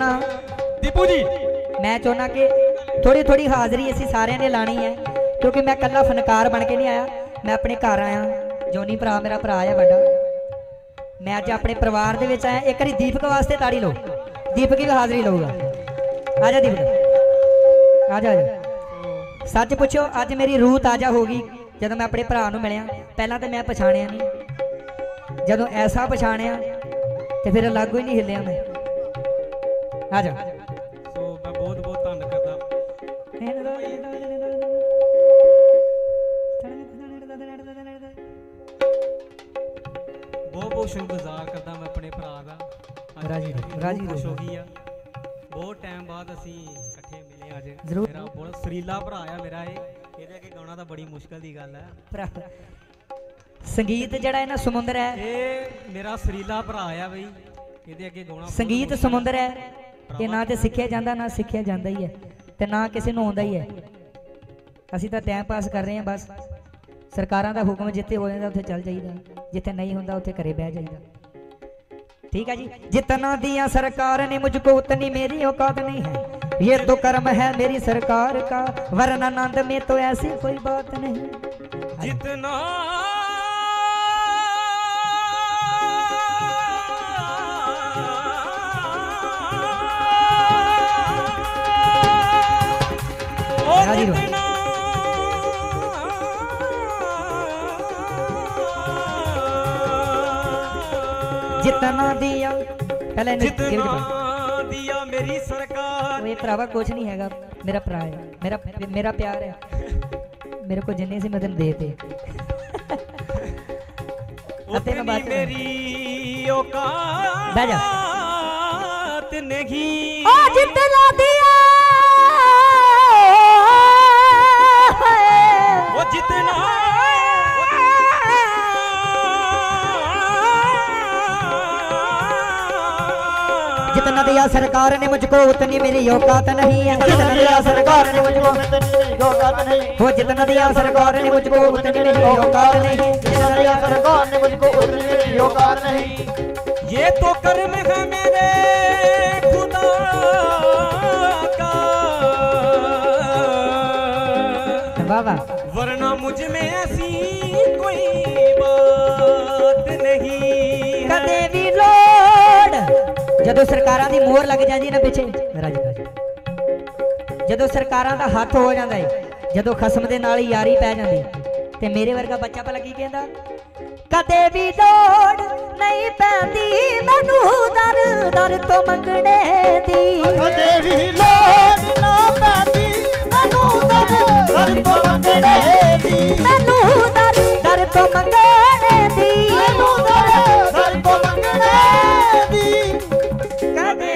दीपू जी मैं चाहना कि थोड़ी थोड़ी हाजरी असी सारे ने लानी है क्योंकि मैं कला फनकार बन के नहीं आया। मैं अपने घर आया, जोनी भरा मेरा भरा है बड़ा। मैं अज अपने परिवार दे विच आया। एक बारी दीपक वास्ते ताड़ी लो, दीपक की भी हाजरी लूगा। आजा दीपक, आजा आजा। सच पुछो अज मेरी रूह ताजा होगी जब मैं अपने भरा नूं मिलिया। पहला तो मैं पछाणिया नहीं, जदों ऐसा पछाणिया तो फिर लागू ही नहीं हिलिया मैं। आजा सो मैं बहुत बहुत धन्नवाद करदा। बहुत बहुत शुक्रगुजार करदा मैं अपने भरा दा। राजी राजी खुश हो गई आ। बहुत टाइम बाद असी इकट्ठे मिले अज। जरूर। मेरा बहुत सरीला भरा आ मेरा। ਇਹਦੇ ਅੱਗੇ ਗਾਉਣਾ ਤਾਂ ਬੜੀ ਮੁਸ਼ਕਲ ਦੀ ਗੱਲ ਹੈ। संगीत जड़ा है ना समुंदर है। ਇਹ ਮੇਰਾ ਸਰੀਲਾ ਭਰਾ ਆ ਬਈ। ਇਹਦੇ ਅੱਗੇ ਗਾਉਣਾ संगीत समुंदर है। ये ना तो सिखिया जाता ना सिखिया जाता ही है ते ना किसी नूं आउंदा ही है। असी तो टाइम पास कर रहे हैं बस। सरकारां दा हुक्म जिथे हो जाता उत्थे चल जाइदा, जिथे नहीं होंदा उत्थे घरे बह जाइदा। ठीक है जी। जितना दिया सरकार ने मुझको उतनी मेरी औकात नहीं है। ये तो कर्म है मेरी सरकार का, वरना नंद में तो ऐसी कोई बात नहीं। जितना जितना दिया पहले जितना दिया मेरी सरकार। ये भरावा कुछ नहीं हैगा, मेरा भरा है, मेरा प्यार है। मेरे को जिन्ने से मदन दे दे मेरी औकात नहीं। ओ जितना दिया वो जितना जितना दिया सरकार ने मुझको उतनी मेरी औकात नहीं है। जितना दिया सरकार ने मुझको उतनी औकात नहीं। वो जितना दिया सरकार ने मुझको उतनी मेरी औकात नहीं। जितना दिया सरकार ने मुझको उतनी मेरी औकात नहीं। ये तो कर्म है मेरे खुदा का, बाबा वरना मुझ में ऐसी कोई बात नहीं। कदे भी लोड़ जदों सरकारां दी मोहर लग जाती ना पिछे राजी, जदों सरकारां दा हाथ हो जाता है, जदों खसम दे नाल यारी पै जाती ते मेरे वर्गा बच्चा भला की कहंदा कदे भी लोड़ नहीं पैंदी मैनू दर दर तो मंगने दी। कदे भी लोड़ ना पैंदी मैनू दर दर तो मंगने दी। मैनू दर दर तो मंगने दी। मैनू दर दर तो मंगने दी। कदे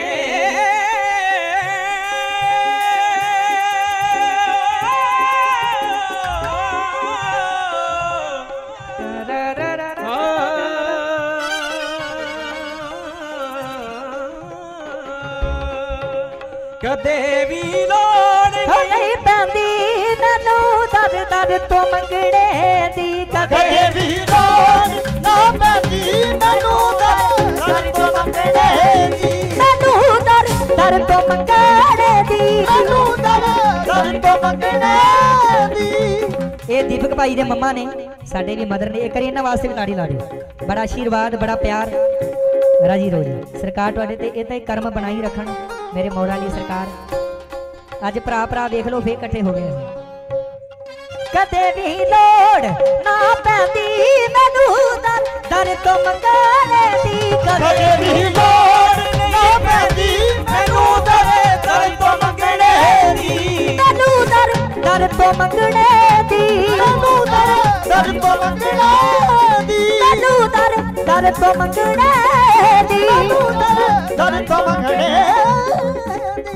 कदे भी लोड़ नहीं पैंदी मैनू दर दर तो मंगने दी। कदे भी लोड़ ना पैंदी मैनू दर दर तो मंगने दी। मैनू दर दर तो मंगने दी। मैनू दर दर तो मंगने दी। ये दीपक भाई दे मम्मा ने साडे भी मदर ने एक बार इन्हां वास्ते भी ताड़ी ला दिओ। बड़ा आशीर्वाद बड़ा प्यार राजी रोजी सरकार तुहाडे ते इह तां कर्म बनाई रखण मेरे मौला ली सरकार। अज भरा भरा देख लो फिर इकट्ठे हो गए। कदे भी लोड़ ना पैंदी मैनू दर दर तो मंगने दी। कदे भी लोड़ ना पैंदी मैनू दर दर तो मंगने दी। मैनू दर दर तो मंगने दी। मैनू दर दर तो मंगने दी। मैनू दर दर तो मंगने दी। मैनू दर दर तो मंगने दी।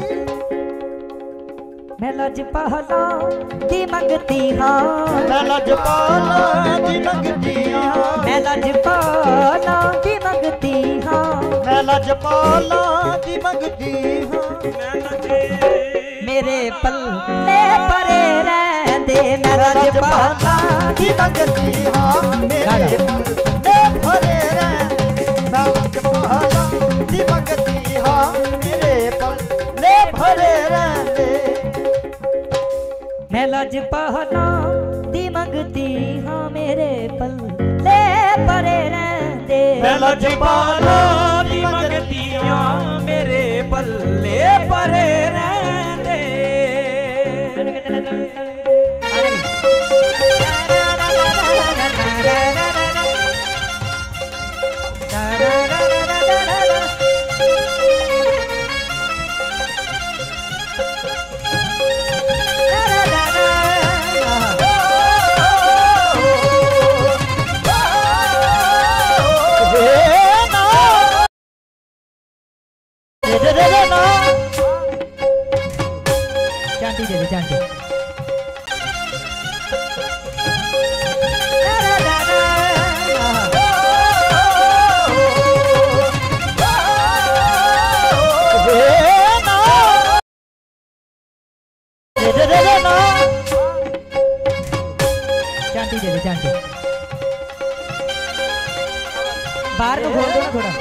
मैं लजपाला दी मंगती हाँ। मैं लजपाला दी मंगती हाँ। मैं लजपाला दी मंगती हाँ। मैं लजपाला दी मंगती हाँ। मेरे पल्ले परे रहंदे मैं लजपाला दी मंगती हाँ। मेरे पल्ले परे रहंदे मैं लजपाला दी मंगती हाँ। मेरे पल्ले लजपाला दी मंगती हाँ मेरे पल्ले परे रहंदे लजपाला दी मंगतियां मेरे पल्ले परे रहंदे चांदी दे दे चांदी चांदी दे दे चांदी बाहर को खोल दो ना थोड़ा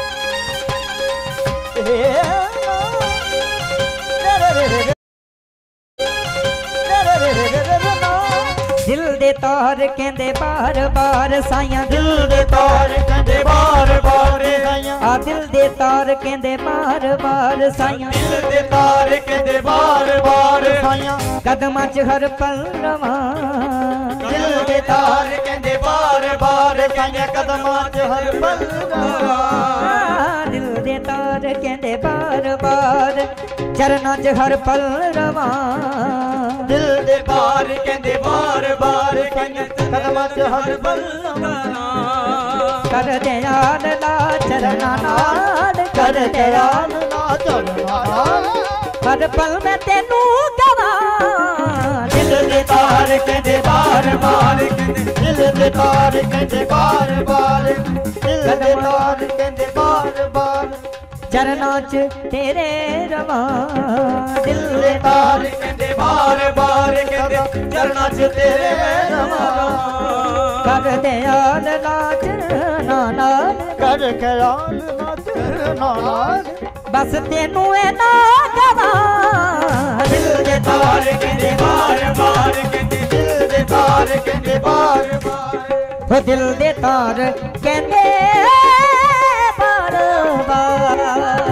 दिल दे तार कहंदे बार बार साइयां दिल दे तार कहंदे बार बार साइयां आ दिल दे तार कहंदे बार बार साइयां दिल दे तार कहंदे बार बार साइयां कदमां च हर पल रवां दिल दे तार कहंदे बार बार साइयां कदमां च हर पल रवां दिल दे तार कहंदे बार बार चरनां च हर पल रवां दिल दे तार कहंदे बार बार साइयां कदमां च हर पल रवां कर दयाल ला चरना नाल कर दयाल ना चलना हर पल में तेनू गवां दिल दे तार कहंदे बार बार दिल दे तार कहंदे बार बार दिल दे तार कहंदे बार बार चरनां च तेरे रवां दिल दे तार कहंदे बार बार कहंदे चरना च तेरे रवां कर दयाल ला चरना नाल कर ख्याल ना चलना बस तेनू है ना गवां दिल दे तार कहंदे बार बार कहंदे दिल दे तार कहंदे बार बार हो दिल दे तार कहंदे बार बार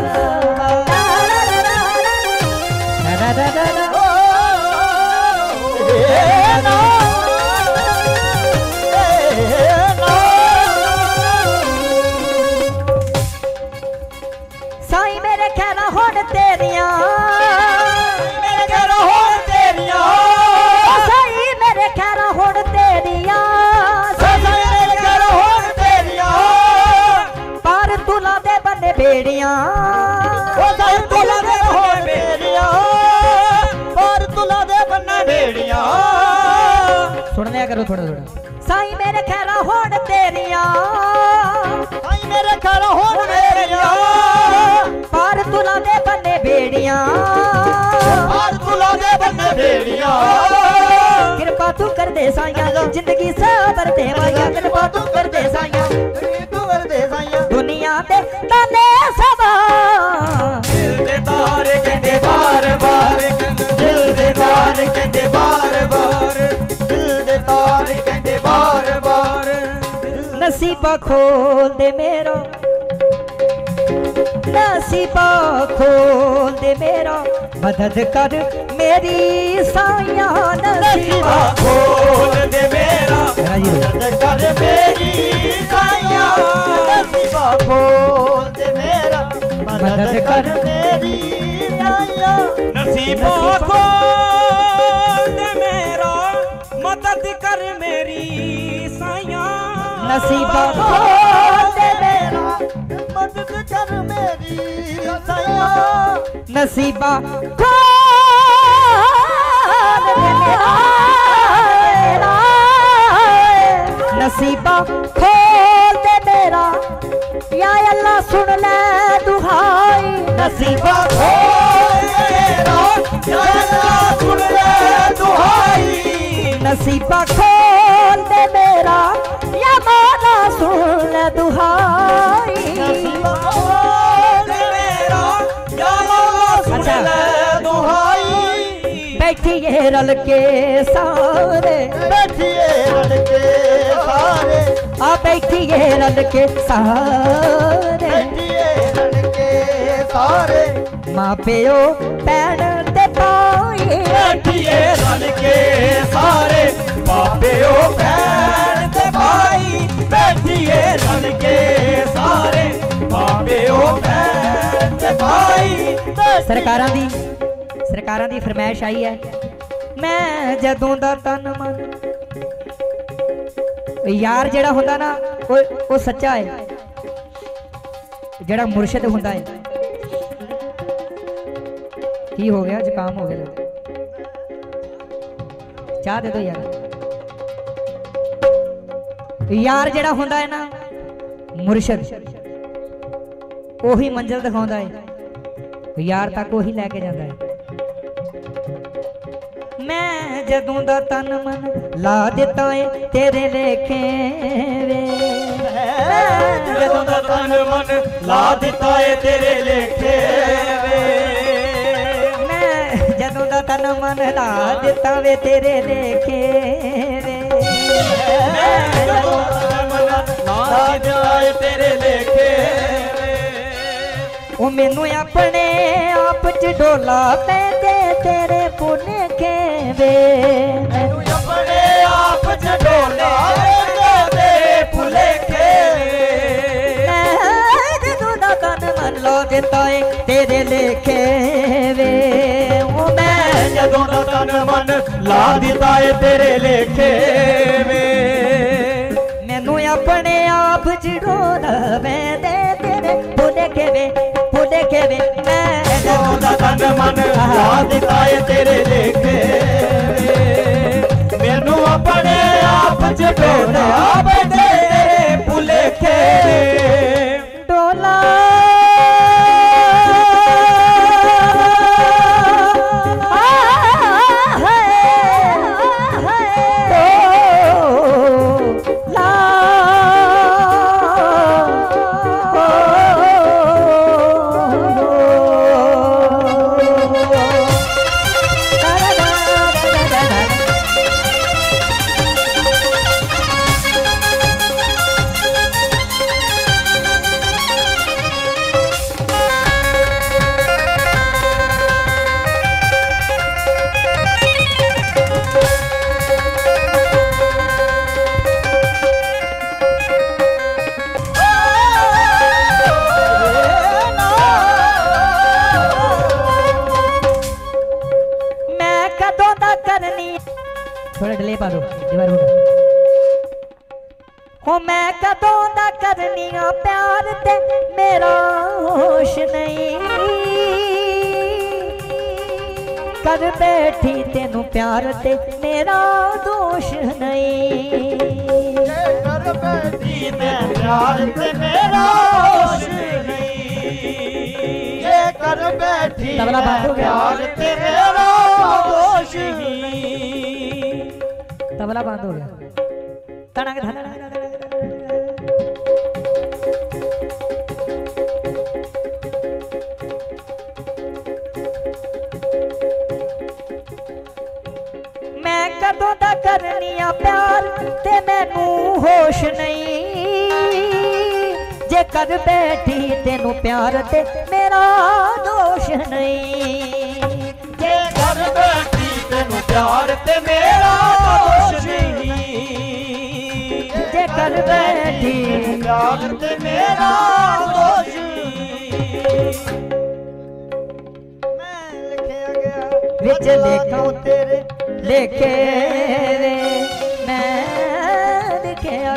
साईं मेरे ख्याल हुण तेरियां मेरे घर होण तेरियां साईं मेरे ख्याल हुण तेरियां मेरे घर होण तेरियां पार तुला दे बंदे बेड़ियां ओ साईं तुला दे होण बेड़ियां पार तुला दे बन्ने बेड़ियां सुन लिया करो थोड़ा थोड़ा साईं मेरे ख्याल हुण तेरियां साईं मेरे घर होण तेरियां पार तुला दे बंदे बेड़ियां पार तुला दे बन्ने बेड़ियां कृपा तू कर दे साईं जिंदगी सबर दे माया कृपा तू कर दे साईं तू कर दे साईं दुनिया दे ताने सवा दिल दे तार कहंदे बार बार दिल दे तार कहंदे बार बार दिल दे तार कहंदे बार बार नसीबा खोल दे मेरा नसीबा खोल दे मेरा मदद कर मेरी साया नसीबा खोल दे मेरा मदद कर मेरी साया नसीबा खोल दे मेरा मदद कर मेरी साया नसीबा खोल दे मेरा मदद कर मेरी साया नसीबा खोल दे मेरा मदद कर मेरी साया नसीबा खोल दे मेरा नसीबा खोल दे मेरा या अल्लाह सुन ले दुहाई नसीबा खोल दे मेरा या अल्लाह सुन ले दुहाई नसीबा खोल दे मेरा या मौला सुन ले दुहाई नसीबा खोल दे मेरा या मौला सुन ले दुहाई बैठी है रल के सारे, बैठिए रल के सारे, आ बैठिए रल के सारे, बैठिए रल के सारे, मां प्यो भैन ते भाई, बैठिए रल के सारे, मां प्यो भैन ते भाई, बैठिए रल के सारे, मां प्यो भैन ते भाई। सरकारां दी फरमाइश आई है, मैं जदों दा तन मन, यार जेड़ा हुंदा ना वो सच्चा है, जेड़ा मुर्शिद हुंदा है। की हो गया, जुकाम हो गया, चाह दे दो यार। यार जेड़ा हुंदा है ना मुर्शिद, ओही मंजिल दिखाउंदा है, यार तक ओही लैके जांदा है। मैं जदों दा तन मन ला दिता है तेरे लेखे वे, जदों दा तन मन ला दिता है तेरे लेखे वे, मैं जदों दा तन मन ला दिता वे तेरे लेखे वे, जदों दा तन मन ला दिता है तेरे लेखे वे, ओ मैनू अपने आप च डोला पैंदे तेरे पुने के वे, मैनू अपने आप च डोला पैंदे भुलेखे वे, जदों दा तन मन ला दिता है तेरे लेखे वे, ओ मैं जदों दा तन मन ला दिता है तेरे लेखे वे, मैनू अपने आप च डोला पैंदे तेरे पुने के वे, पुने के वे, जदों दा तन मन ला दिता है तेरे लेखे वे, मैनू अपने आप च डोला पैंदे भुलेखे वे, डोला थोड़ा डिले पा दो दीवार हो, मैं कदों दा करनिया प्यार ते मेरा होश नहीं, कर बैठी तेनू प्यार ते मेरा दोष नहीं, कर बैठी मैं प्यार ते मेरा होश नहीं, ये कर बैठी तबला बंद हो गया। प्यार ते मेरा होश नहीं, तबला बंद हो गया, तड़क धड़क मैं कदों दा करनिया प्यार ते मैनू होश नहीं, जे कर बैठी तेनू प्यार ते मेरा दोष नहीं, जे कर बैठी तेनू प्यार ते मेरा दोष नहीं, जे कर बैठी प्यार ते मेरा दोष नहीं, मैं लिखिया गया विच लेखों तेरे लेखे वे, मैं लिखिया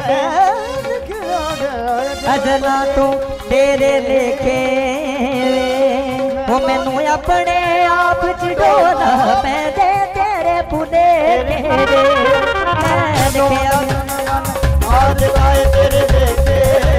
अजला तू तेरे लेखे वे, वो मैनू अपने आप च डोला पैंदे तेरे पुने तेरे, मैं लिखिया आज लाए तेरे लेखे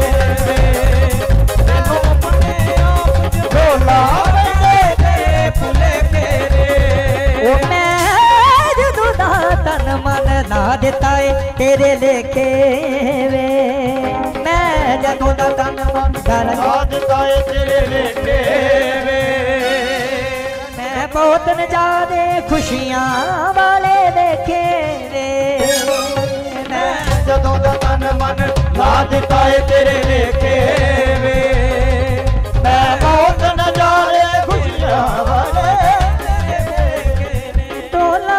मैनू अपने आप च डोला पैंदे तेरे भुलेखे वे, ओ मैं जदों दा तन मन ला दिता है तेरे लेखे वे, मैं जदों दा तन मन ला आज लाए तेरे लेखे वे, मैं पौ बहुत नजारे खुशियां वाले देखे वे मैं जदों दा तन मन ला दिता है तेरे लेखे वे मैं बहुत नजारे खुशियां वाले टोला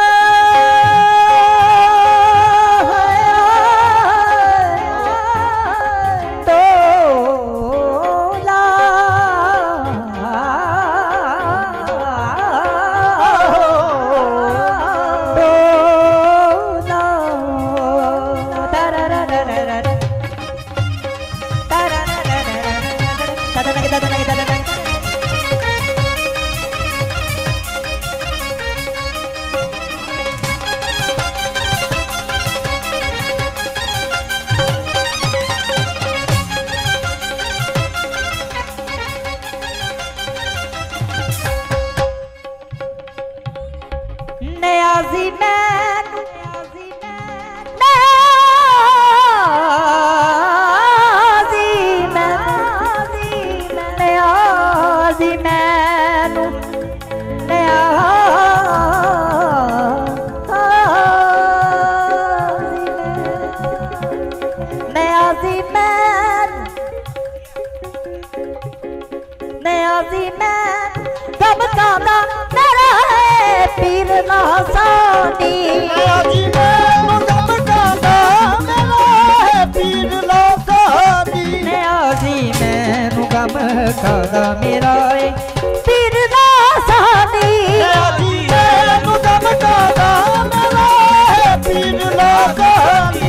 नियाज़ी मैनू गम कांदा मेरा है पीर लासानी नियाज़ी मैनू गम कांदा मेरा है पीर लासानी नियाज़ी मैनू गम कांदा मेरा है पीर लासानी नियाज़ी मैनू गम कांदा मेरा है पीर लासानी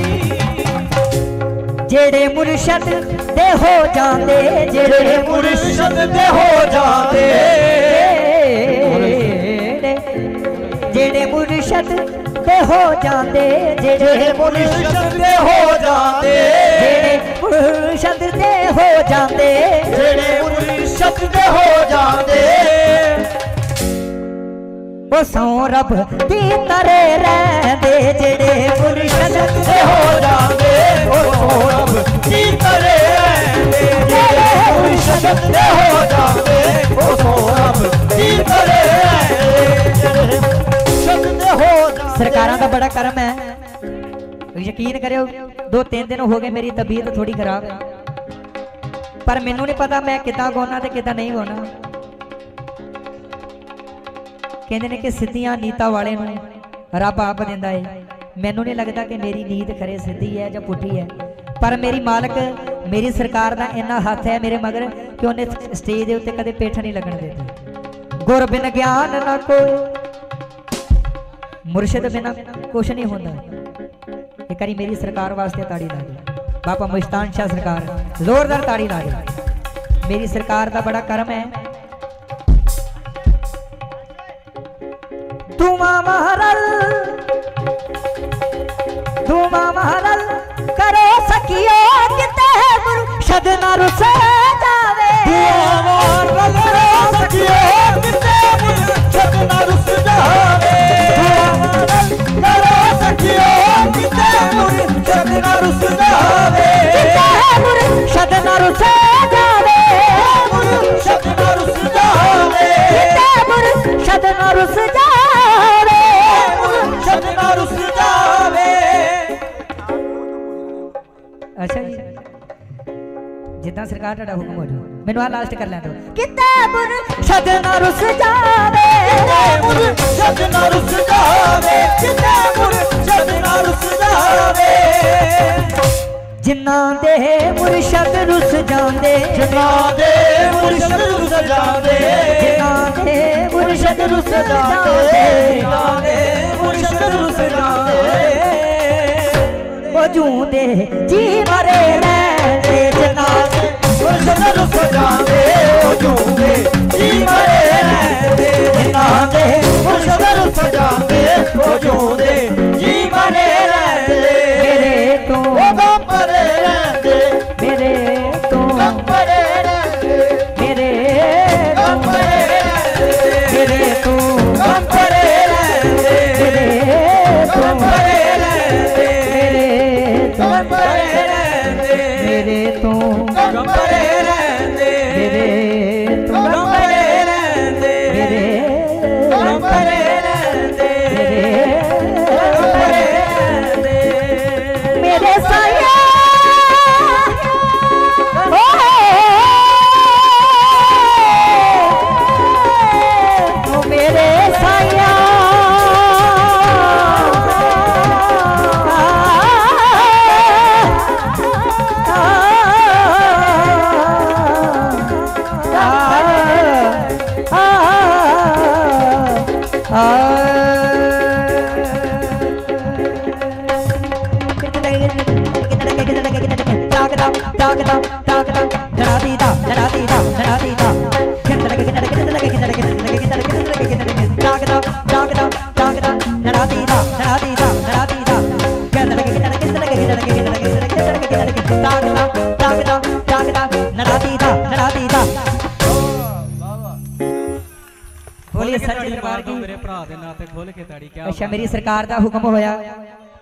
जेड़े मुर्शद दे हो जांदे जेड़े मुर्शद दे हो जाते जेड़े मुर्शद दे हो जांदे जेड़े मुर्शद दे हो जाते जेड़े मुर्शद दे हो जांदे जेड़े मुर्शद दे हो जाते ओ सौ रब दी तरे रहंदे जेड़े मुर्शद दे हो जाते ओ रब की तरे रहंदे जेड़े मुर्शद दे हो जाते ओ रब की तरे रहंदे जेड़े मुर्शद दे हो जाते सरकारां दा बड़ा करम है यकीन करो 2-3 दिन हो गए मेरी तबीयत थोड़ी खराब है पर मैनू नहीं पता मैं कितना गाना ते कितना नहीं गाना कहते ने कि सीधियां नीता वाले नूं रब आप दिंदा है मैनू नहीं लगता कि मेरी नीत खरे सीधी है या पुठी है पर मेरी मालक मेरी सरकार का इन्ना हाथ है मेरे मगर कि उन्हें स्टेज के उत्ते कदे पेठ नहीं लगन देती गुर बिन ज्ञान ना कोई मुर्शिद बिना कुछ नहीं होता एक बारी मेरी सरकार वास्ते ताड़ी ला दी बाबा मुश्तान शाह सरकार जोरदार ताड़ी ला दी मेरी सरकार का बड़ा कर्म है धुमा महरल करो सकियो किते मुर्शद ना रुसे जावे करो सकियो किते मुर्शद ना रुस जावे करो सकियो किते मुर्शद ना रुस जावे मुर्शद ना रुसे जावे मुर्शद ना रुस जावे मुर्शद ना रुस जावे मुर्शद ना रुस जावे अच्छा जी जितना सरकार दा हुक्म हो जाओ मैनू आ लास्ट कर लें दो किते मुर्शद ना रुस जावे मुर्शद ना रुस जावे किते मुर्शद ना रुस जावे जिन्ना दे मुर्शद रुस जांदे जिन्ना दे मुर्शद रुस जांदे जिन्ना दे मुर्शद रुस जांदे जिन्ना दे मुर्शद रुस जांदे मौजूदे जी मरे रहंदे जिन्ना दे मुर्शद रुस जांदे मौजूदे जी मरे रहंदे जिन्ना दे मुर्शद रुस जांदे मौजूदे जी मरे रहंदे मेरे तो गम परे रहंदे मेरे तो गम परे रहंदे मेरे गम परे रहंदे मेरे तो गम परे रहंदे मेरे तो गम परे रहंदे मेरे तो गम परे रहंदे मेरे तो गम परे रहंदे मेरे तो गम परे रहंदे मेरे ताकदा धड़ा दीदा धड़ा दीदा धड़ा दीदा गिनत लगे गिनत लगे गिनत लगे गिनत लगे गिनत लगे गिनत लगे गिनत लगे ताकदा ताकदा ताकदा धड़ा दीदा धड़ा दीदा धड़ा दीदा गिनत लगे गिनत लगे गिनत लगे गिनत लगे गिनत लगे गिनत लगे ताकदा ताकदा ताकदा धड़ा दीदा धड़ा दीदा बोलिए सच्चे दरबार की मेरे भरा दे नाते खोल के ताड़ी क्या अच्छा मेरी सरकार दा हुक्म होया